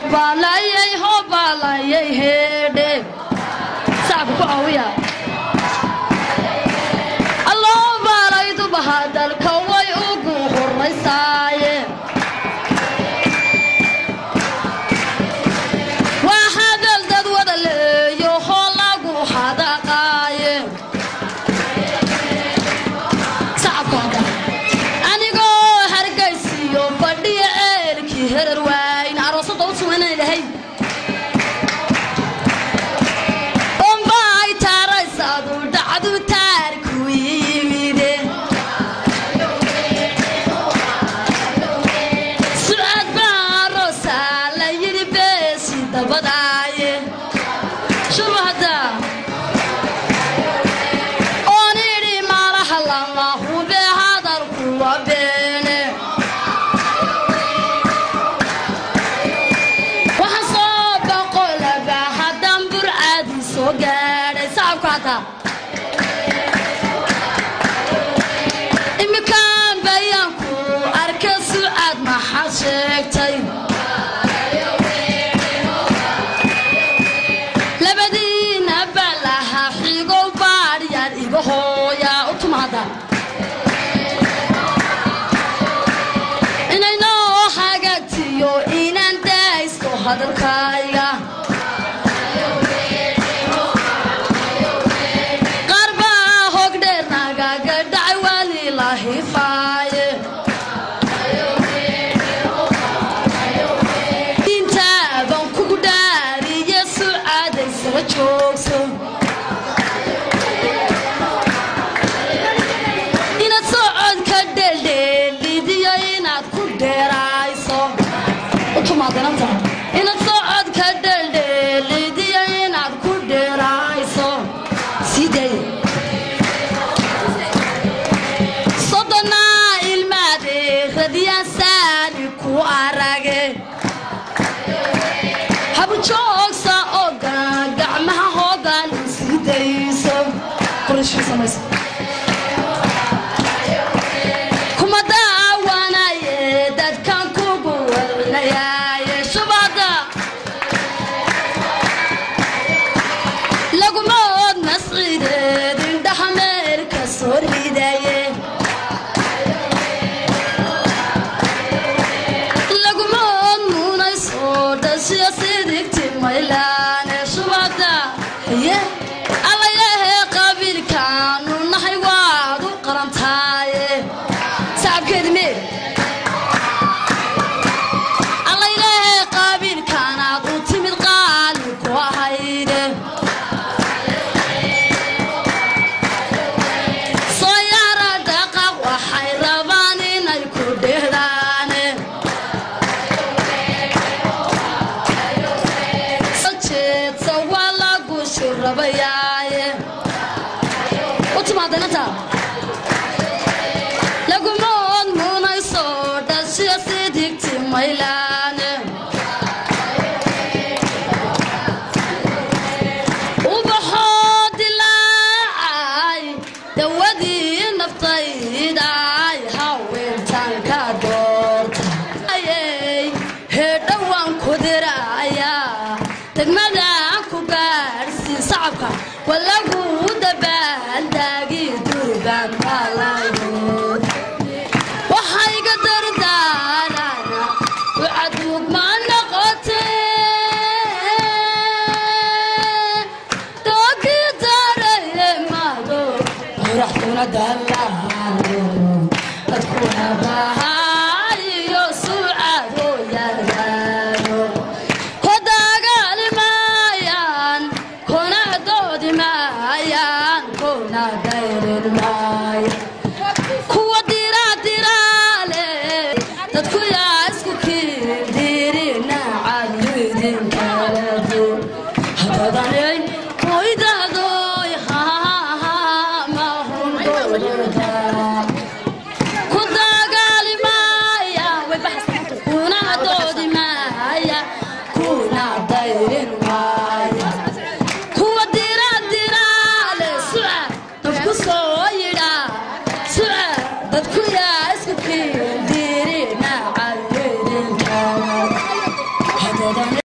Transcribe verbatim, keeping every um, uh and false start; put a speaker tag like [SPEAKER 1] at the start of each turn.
[SPEAKER 1] balayay ho balayay heede sacab ku caawiya Allah balaydu bahadalka way ugu horeysaaye waa hadal dad wada leeyo ho lagu hadaqaaye sacabka anigoo hargeysiyo fadhiya eelkii herar wayn aroosada u sugnay ilahay ombay taaraysadu dhacdu taarku yimide su'aad baarosa la yiri beesi dabadaaye shubahada oniri malaha lama hube hadalku waa beene waxaan soo boqolaba haddaan burcadi soo gaadhay sacabka hataa imikaan bayaanku arka su'aad maxaad sheegtay labadiina balaha xigow baadhiyaan iga hooyaa u tumaada inaynoo hagaagtiyo inaan daaysto hadalkayga qaar baa hog dheer nagaga dhacay walilaahi faaye intaaban kugu dhaariye su'aadaysala joogso inaad socodka dheeldheelidiyo inaad ku dheerayso u tumaadananta inaad socodka dheeldheelidiyo inaad ku dheerayso sidee soddonaa ilmaadee radiyaasaani ku arage habu joogsa oo gacmaha hoogaan isidayso qorashii samaysa kuma daawanaye dadkan kugu walnayaaye shubada lagumood masciideed indhaha meerka soo ridaye lagumood muunay soo dhashiya sidigti maylaane shubada ye allayahe qabiilkaanu nahay waad u qarantaaye sacabkeedi mee allayahe qabiilkaanaad u timid qaali ku ahayde soo yaara dhaqaq waxay rabaan inay ku dhehdaane jeedsa waa lagu shirabayaaye u timaadananta lagumood muunay soo dhashiya sidigti maylaane ubaxoo dilaacay dawadii naftaydaay haweentanka doortayey heedhowaan ku diraayaa degmadaan ku gaadhsii sacabka walagu dabaandaagi durbaan malayood waxayga dardaarana